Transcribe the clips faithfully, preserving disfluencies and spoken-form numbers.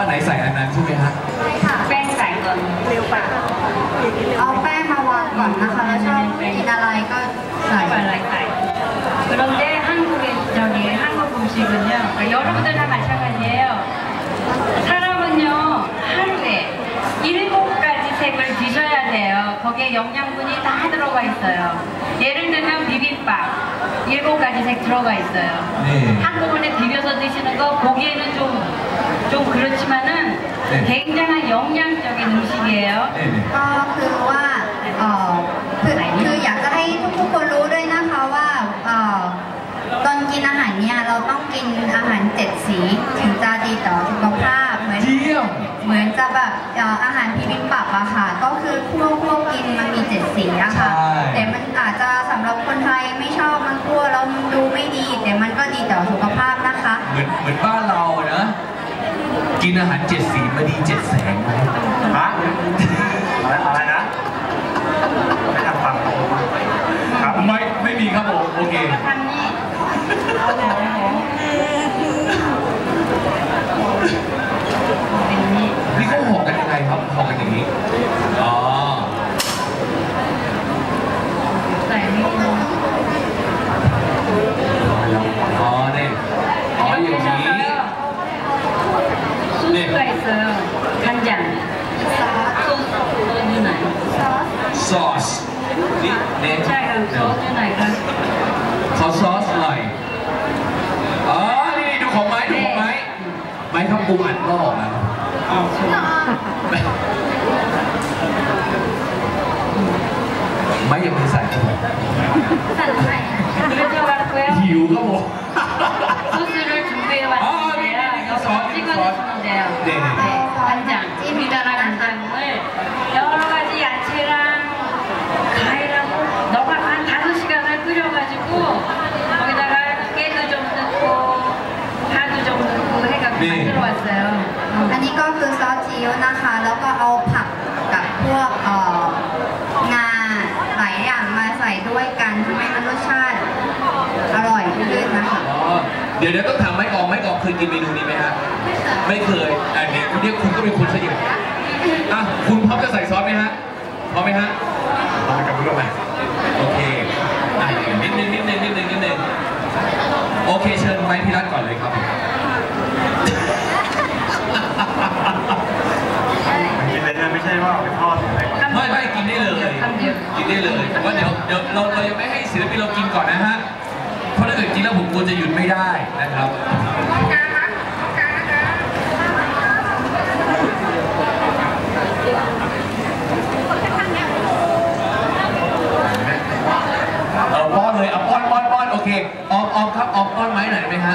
อันไหนใส่อันนั้นใช่ไหมฮะใช่ค่ะแป้งใส่ก่อนเร็วไปเอาแป้งมาวางก่อนนะคะแล้วชอบกินอะไรก็ใส่อะไรใส่그런데한국에저기한국음식은요그여러분들다만찬가지예요사람은요하루에일일곱까지색을드셔야돼요거기에는좀좀그렇지만은굉장한영양적인음식이에요ก็คือว่าเอ่อคือคืออยากจะให้ทุกๆคนรู้ด้วยนะคะว่าเอ่อตอนกินอาหารเนี่ยเราต้องกินอาหารเจ็ดสีถึงจะดีต่อสุขภาพเหมือนเหมือนจะแบบอาหารพิบิมบับอะค่ะก็คือพวกพวกกินมันมีเจ็ดสีอะค่ะแต่มันอาจจะสำหรับคนไทยไม่ชอบมันกลัวเราดูไม่ดีแต่มันก็ดีต่อสุขภาพนะคะเหมือนเหมือนบ้านเรานะกินอาหารเจ็ดสีมาดีเจ็ดแสงไหมฮะอะไรนะไม่ทำฟังครับไม่ไม่มีครับผมโอเคนี่เขาห่อกันยังไงครับห่อกันอย่างนี้อ๋อใส่นี่อ๋อเนี่ยอ๋ออย่างนี้เนี่ยซอสนี่เนี่ยใช่ครับซอสอยู่ไหนครับขอซอสหน่อยอ๋อนี่ดูของไม้ดูของไม้ไม้ครับปรุงอัดก็ออกแล้วไม่ยังไม่ใส่หิวก็หมดอ๋อนี่นี่คือซอสนี่ซอสเด็ดอันนี้ก็คือซอสซีอิ๊วนะคะแล้วก็เอาผักกับพวกเอ่องาหลายอย่างมาใส่ด้วยกันทำให้มันรสชาติอร่อยขึ้นนะคะเดี๋ยวเดี๋ยวต้องถามไม่กองไม่กองเคยกินเมนูนี้ไหมฮะไม่เคยอันนี้คุณเนี่ยคุณก็เป็นคนเสียอ่ะคุณพร้อมจะใส่ซอสไหมฮะพร้อมไหมฮะพร้อมกับเพื่อนไหมโอเคนิดนึงนิดนึงนิดนึงนิดนึงโอเคเชิญไม้พี่รัตก่อนเลยครับกินเลยนะไม่ใช่ว่าไปทอดหรืออะไรไม่ไม่กินได้เลยกินได้เลยแต่ว่าเดี๋ยวเดี๋ยวเราเรายังไม่ให้ศิลปินเรากินก่อนนะฮะเพราะถ้าเกิดกินแล้วผมกลัวจะหยุดไม่ได้นะครับเออป้อนเลยเอาป้อนป้อนป้อนโอเคออมออมครับออมป้อนไม้หน่อยไหมฮะ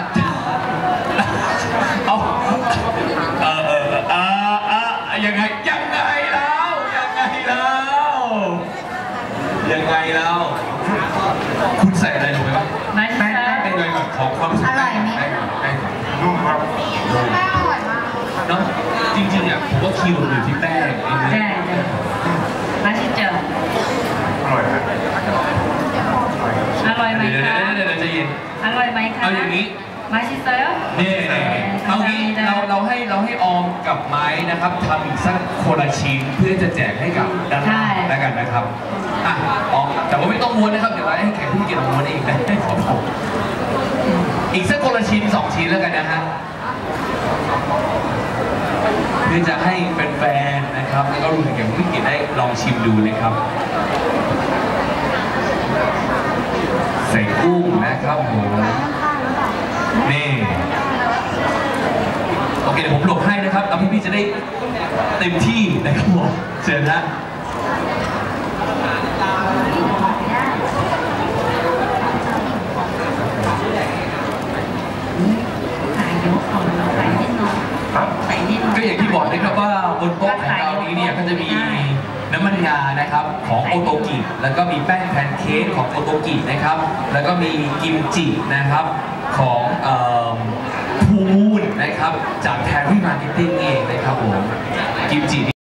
เอาเออเออเออเออยังไงยังไงแล้วยังไงแล้วยังไงแล้วคุณใส่อะไรลงไปบ้างแป้งแป้งเป็นไงก่อนของความรู้สึกแป้งแป้งแป้งนุ่มครับแป้งอร่อยมากเนาะจริงๆอ่ะผมว่าคิวอยู่ที่แป้งใช่มาชิเจออร่อยไหมอร่อยไหมคะเดี๋ยวเดี๋ยวจะเย็นอร่อยไหมคะเอาอย่างนี้มาชิเจอนี่เอางี้เราเราให้เราให้ออมกับไม้นะครับทำอีกสักคนละชิ้นเพื่อจะแจกให้กับด้านล่างแล้วกันนะครับอ่ะออมแต่ว่าไม่ต้องม้วนนะครับเดี๋ยวเราให้แขกผู้เกียรติม้วนเองนะขอผมอีกสักคนละชิ้นสองชิ้นแล้วกันนะฮะเพื่อจะให้แฟนๆนะครับแล้วก็รวมถึงแขกผู้เกียรติได้ลองชิมดูนะครับใส่กุ้งนะครับผมนี่โอเคเดี๋ยวผมหลบให้นะครับเอาพี่ๆจะได้เต็มที่นะครับผมเชิญนะก็อย่างที่บอกนะครับว่าบนโต๊ะของเรานี้เนี่ยก็จะมีน้ำมันงานะครับของโอโตกิแล้วก็มีแป้งแพนเค้กของโอโตกินะครับแล้วก็มีกิมจินะครับของพูมูนนะครับจากแพรรี่มาร์เก็ตติ้งเองนะครับผมกิมจิ